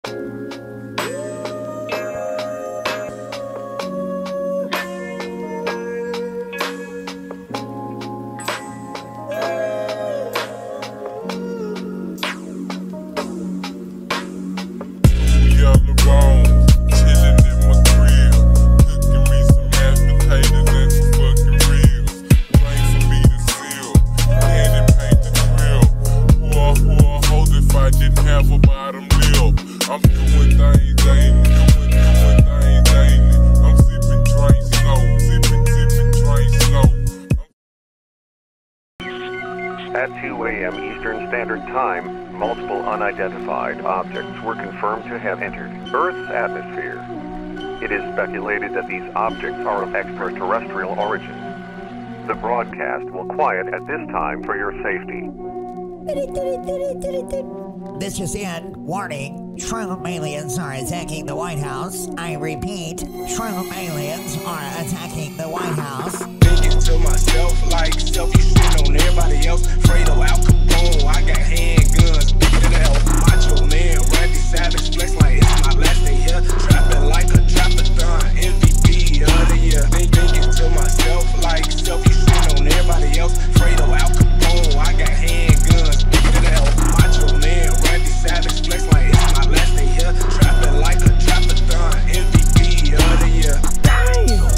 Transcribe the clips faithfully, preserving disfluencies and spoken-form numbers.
At two A M Eastern Standard Time, multiple unidentified objects were confirmed to have entered Earth's atmosphere. It is speculated that these objects are of extraterrestrial origin. The broadcast will quiet at this time for your safety. This is in. Warning. Shroom aliens are attacking the White House. I repeat, Shroom aliens are attacking the White House. Thinking to myself like self-shit on everybody else. Fredo, Al Capone, I got handguns bigger than hell. Macho man, Randy Savage, flex like it's my last day here. Trapping like a trap-a-thon, M V P of the year. Think, thinking to myself like self-shit on everybody else. Fredo, Al Capone, I got handguns bigger than hell. Macho man, Randy Savage, flex like it's my last day here. Trapping like a trap-a-thon, M V P of the year. Damn!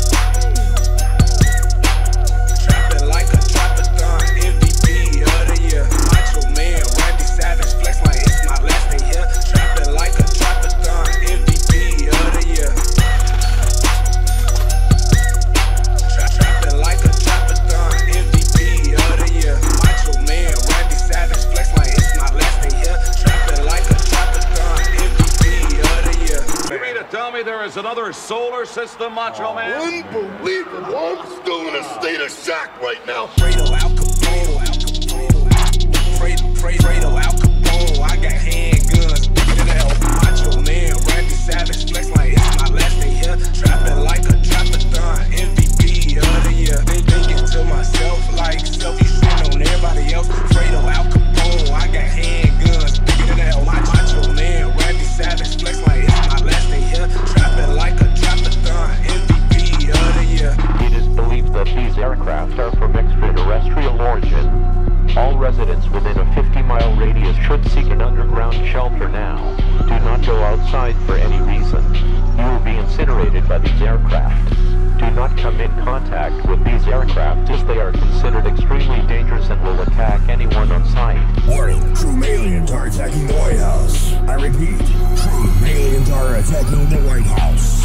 There is another solar system, Macho Man. Unbelievable. I'm still in a state of shock right now. Fredo, Al Capone, Al Capone. Fredo, Fredo, Al Capone. I got handguns bigger than hell. Macho Man, Randy Savage, flex like it's my last day here. Trapping like a trap-a-thon, M V P of the year. Think, thinking to myself like self-shit on everybody else. Fredo, Al Capone. I got handguns bigger than hell. Macho Man, Randy Savage, flex like it's my last day here. Trapping like a trap-a-thon, M V P of the year. It is believed that these aircraft are from extraterrestrial origin. All residents within a fifty mile radius should seek an underground shelter now. Do not go outside for any reason. You will be incinerated by these aircraft. Do not come in contact with these aircraft as they are considered extremely dangerous and will attack anyone on sight. Warning, true aliens are attacking the White House. I repeat, true aliens are attacking the White House.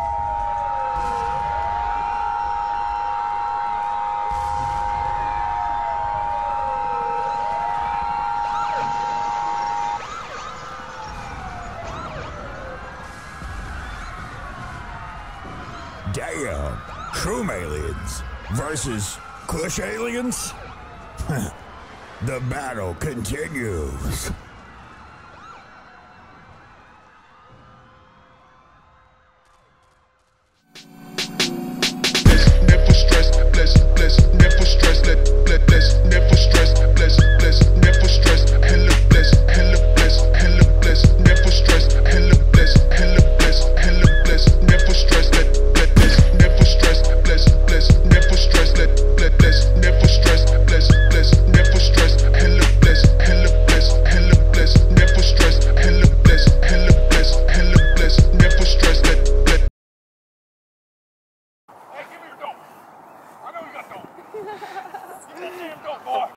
Damn, Shroom aliens versus Kush aliens? The battle continues. Never stress, bless, bless, never stress, let, let, bless, never stress, bless, bless, never stress, hella bless, hella bless, hella bless, never stress, hella bless, hella bless, hella bless, never stress, let, let, bless, never stress, bless, bless, never stress, let, let, bless, never stress, bless, bless, never stress, hella bless, hella bless, hella bless, never stress, hella bless, hella bless, hella bless, never stress, let, let. Hey, give me your dope. I know you got dope. Give me that damn dope, boy.